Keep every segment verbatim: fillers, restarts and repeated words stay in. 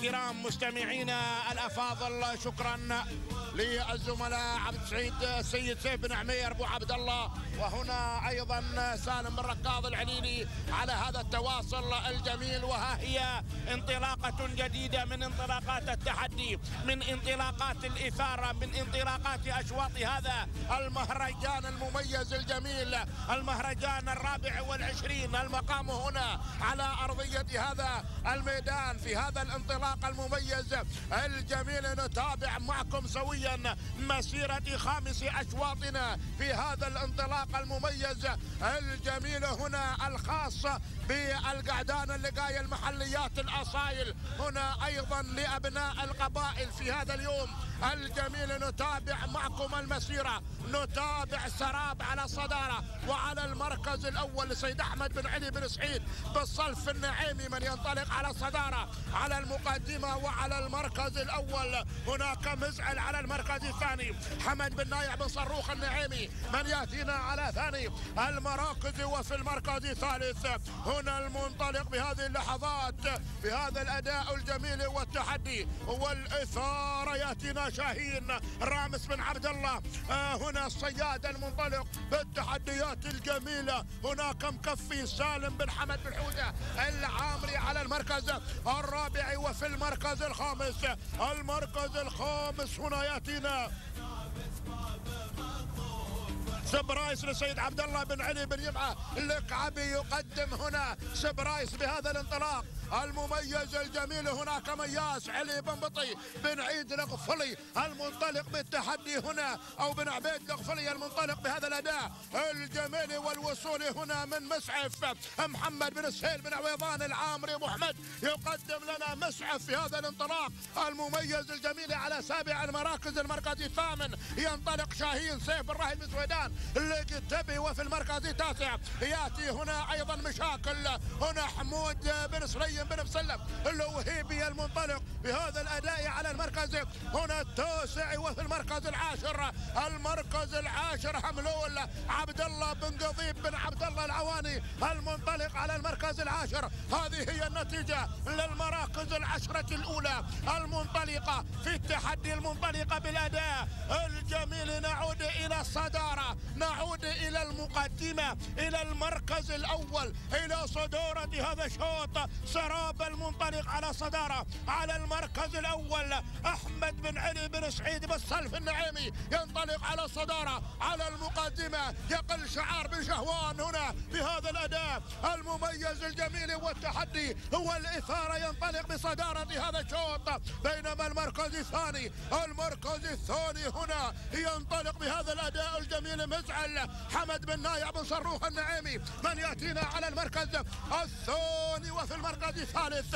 الكرام مستمعينا الافاضل، شكرا للزملاء عبد السعيد السيد سيف بن عمير ابو عبد الله، وهنا ايضا سالم بن ركاض العليلي على هذا التواصل الجميل. وها هي انطلاقه جديده من انطلاقات التحدي، من انطلاقات الاثاره، من انطلاقات اشواط هذا المهرجان المميز الجميل، المهرجان الرابع والعشرين. المقام هنا على ارضيه هذا الميدان في هذا الانطلاق المميز الجميل. نتابع معكم سويا مسيرة خامس أشواطنا في هذا الانطلاق المميز الجميل، هنا الخاص بالقعدان اللقاية المحليات الأصايل، هنا أيضا لأبناء القبائل في هذا اليوم الجميل. نتابع معكم المسيرة، نتابع سراب على الصدارة وعلى المركز الأول لسيد أحمد بن علي بن سعيد بالصلف النعيمي من ينطلق على الصدارة على المقدمة وعلى المركز الأول. هناك مزعل على المركز الثاني، حمد بن نايع بن صروخ النعيمي من يأتينا على ثاني المراكز. وفي المركز الثالث هنا المنطلق بهذه اللحظات بهذا الأداء الجميل والتحدي والإثارة يأتينا شاهين رامس بن عبد الله. آه هنا الصياد المنطلق بالتحديات الجميلة. هناك مكفي سالم بن حمد بن حودة العامري على المركز الرابع. وفي المركز الخامس المركز الخامس هنا يأتينا سبرايس لسيد عبد الله بن علي بن يمعة الكعبي. يقدم هنا سبرايس بهذا الانطلاق المميز الجميل. هناك مياس علي بن بطي بن عيد الغفلي المنطلق بالتحدي هنا، او بن عبيد الغفلي المنطلق بهذا الاداء الجميل. والوصول هنا من مسعف محمد بن سهيل بن عويضان العامري محمد يقدم لنا مسعف في هذا الانطلاق المميز الجميل على سابع المراكز. المركز الثامن ينطلق شاهين سيف بن راهي بن سويدان القتبي. وفي المركز التاسع ياتي هنا ايضا مشاكل، هنا حمود بن سليم بن مسلم الوهيبي المنطلق بهذا الاداء على المركز هنا التاسع. وفي المركز العاشر المركز العاشر حملول عبد الله بن قضيب بن عبد الله العواني المنطلق على المركز العاشر. هذه هي النتيجة للمراكز العشرة الأولى المنطلقة في التحدي، المنطلقة بالأداء الجميل. نعود إلى الصدارة، نعود إلى المقدمة، إلى المركز الأول، إلى صدارة هذا الشوط. سراب المنطلق على صدارة على المركز الأول. أحمد بن علي بن سعيد بالصلف النعيمي ينطلق على الصدارة على المقدمة. يقل شعار بن شهوان هنا بهذا الأداء المميز الجميل والتحدي والإثارة ينطلق بصدارة هذا الشوط. بينما المركز الثاني المركز الثاني هنا ينطلق بهذا الأداء الجميل مزعل حمد بن نايع بن صروخ النعيمي من يأتينا على المركز الثاني. وفي المركز الثالث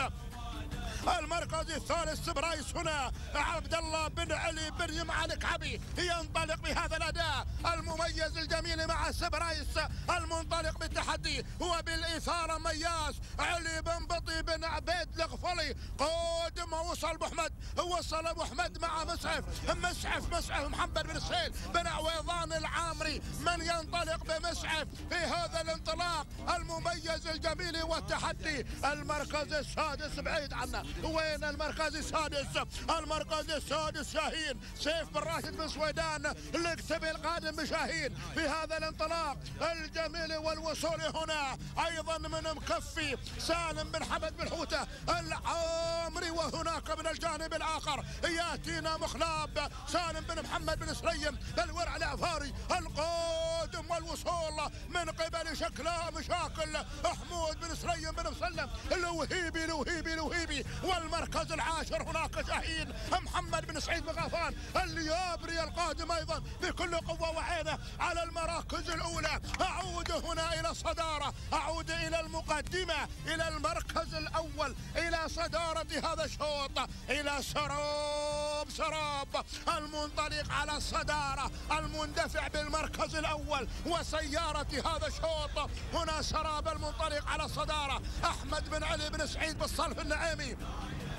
المركز الثالث سبرايس هنا عبد الله بن علي بن يمعة الكعبي ينطلق بهذا الاداء المميز الجميل مع سبرايس المنطلق بالتحدي وبالاثاره. مياس علي بن بطي بن عبيد الغفلي قادم. وصل ابو احمد، وصل ابو احمد مع مسعف مسعف مسعف محمد بن سهيل بن عويضان العامري من ينطلق بمسعف في هذا الانطلاق المميز الجميل والتحدي. المركز السادس بعيد عنا، وين المركز السادس؟ المركز السادس شاهين سيف بن راشد بن سويدان الكتبي القادم بشاهين في هذا الانطلاق الجميل. والوصول هنا ايضا من مكفي سالم بن حمد بن حوته العامري. وهناك من الجانب الاخر ياتينا مخلاب سالم بن محمد بن سليم الورع العفاري القادم. والوصول من قبل شكلا مشاكل حمود بن سليم بن مسلم الوهيبي الوهيبي الوهيبي. والمركز العاشر هناك شاهين محمد بن سعيد بن غفان اليابري القادم ايضا بكل قوه وعينه على المراكز الاولى. اعود هنا الى الصداره، اعود الى المقدمه، الى المركز الاول، الى صداره هذا الشوط، الى سراب سراب المنطلق على الصداره المندفع بالمركز الاول وسياره هذا الشوط. هنا سراب المنطلق على الصداره احمد بن علي بن سعيد بالصلف النعيمي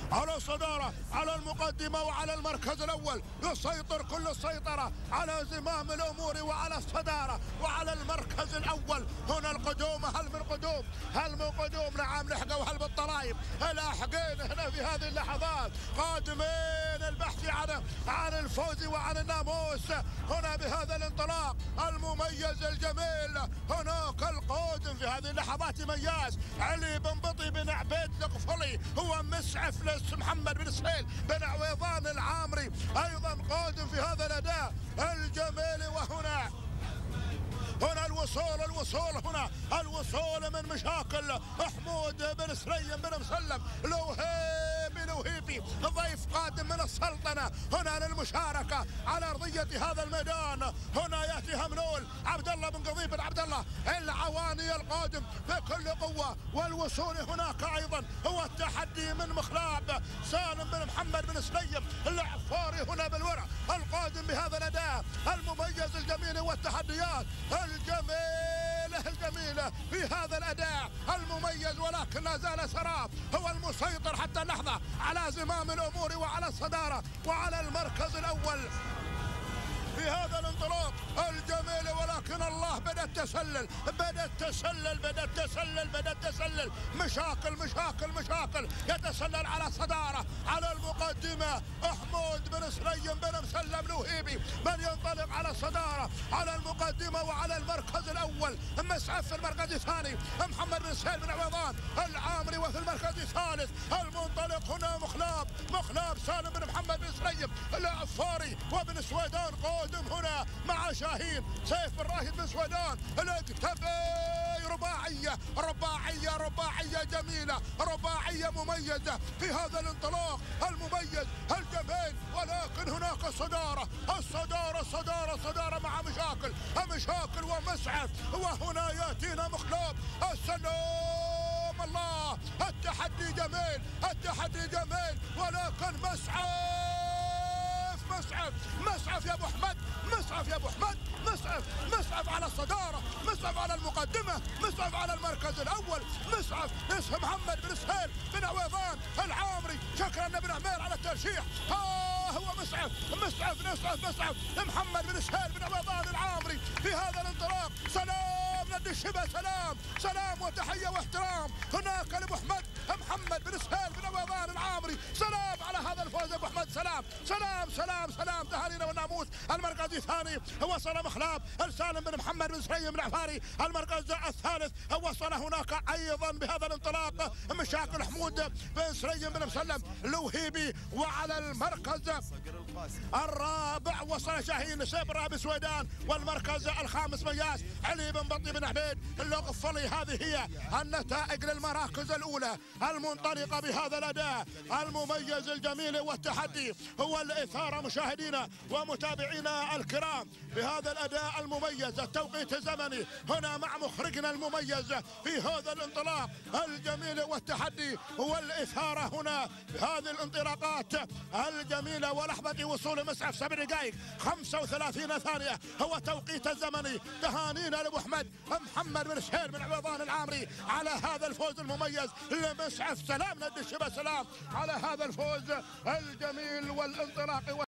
على الصدارة، على المقدمة وعلى المركز الأول، يسيطر كل السيطرة على زمام الأمور وعلى الصدارة وعلى المركز الأول. هنا القدوم، هل من قدوم؟ هل من قدوم؟ نعم لحقوا، هل بالطلايب؟ لاحقين هنا في هذه اللحظات، قادمين البحث عن عن الفوز وعن الناموس هنا بهذا الانطلاق المميز الجميل. هناك القادم في هذه اللحظات مياس علي بن بطي بن عبيد القفلي، هو مسعف لس محمد بن سهيل بن عويضان العامري ايضا قادم في هذا الاداء الجميل. وهنا هنا الوصول الوصول هنا الوصول من مشاكل حمود بن سليم بن مسلم لوهيبي لوهيبي ضيف قادم من السلطنة هنا للمشاركة على أرضية هذا الميدان. هنا يأتي هملول عبد الله بن قضيب بن عبد الله العواني القادم بكل قوة. والوصول هناك أيضا هو التحدي من مخلاب سالم بن محمد بن سليم العفاري هنا بالورع القادم بهذا الأداء المميز الجميل والتحديات الجميلة الجميلة في هذا الأداء المميز. ولكن لا زال سراب هو المسيطر حتى اللحظة على زمام الأمور وعلى الصدارة وعلى المركز الأول في هذا الانطلاق الجميل. ولكن الله بدأ التسلل بدأ التسلل بدأ التسلل بدأ التسلل مشاكل مشاكل مشاكل يتسلل على الصدارة على المقدمة حمود بن سليم بن مسلم لوهيبي من ينطلق على الصدارة على المقدمة وعلى المركز الأول. مسعف في المركز الثاني محمد بن سهيل بن عويضان العامري، وفي المركز الثالث المنطلق هنا مخلاب مخلاب سالم بن محمد بن سليم العفاري وابن سويدان قادم هنا مع شاهين سيف بن راشد بن سويدان الاكتفي. رباعية رباعية رباعية جميلة رباعية مميزة في هذا الانطلاق المميز الجميل. ولكن هناك الصدارة الصدارة الصدارة الصدارة مع مشاكل مشاكل ومسعف. وهنا يأتينا مخلوب السلام الله التحدي جميل التحدي جميل. ولكن مسعف مسعف مسعف يا ابو احمد مسعف يا ابو احمد مسعف مسعف على الصداره مسعف على المقدمه مسعف على المركز الاول مسعف اسم محمد بن سهيل بن عويضان العامري. شكرا بن عمير على الترشيح. ها هو مسعف مسعف مسعف مسعف محمد بن سهيل بن عويضان العامري في هذا الانطلاق. سلام ند الشبه سلام سلام وتحيه واحترام هناك لابو احمد محمد بن سهيل بن عويضان العامري. سلام على هذا الفوز ابو احمد سلام سلام سلام سلام تهانينا والناموس. المركز الثاني وصل مخلاب سالم بن محمد بن سليم بن عفاري. المركز الثالث وصل هناك ايضا بهذا الانطلاق مشاكل حمود بن سليم بن مسلم لوهيبي. وعلى المركز الرابع وصل شاهين سيف رابي سويدان. والمركز الخامس مياس علي بن بطي بن عبيد القفلي. هذه هي النتائج للمراكز الاولى المنطلقه بهذا الاداء المميز الجميل والتحدي. هو الاثاره مشاهدينا ومتابعينا الكرام بهذا الاداء المميز. التوقيت الزمني هنا مع مخرجنا المميز في هذا الانطلاق الجميل والتحدي. هو الاثاره هنا بهذه الانطلاقات الجميله. ولحظه وصول مسعف سبع دقائق خمسة وثلاثين ثانيه هو توقيت الزمني. تهانينا لابو احمد محمد بن سهيل بن عويضان العامري على هذا الفوز المميز لمسعف. سلام ند الشبه سلام على هذا الفوز الجميل والانطلاق.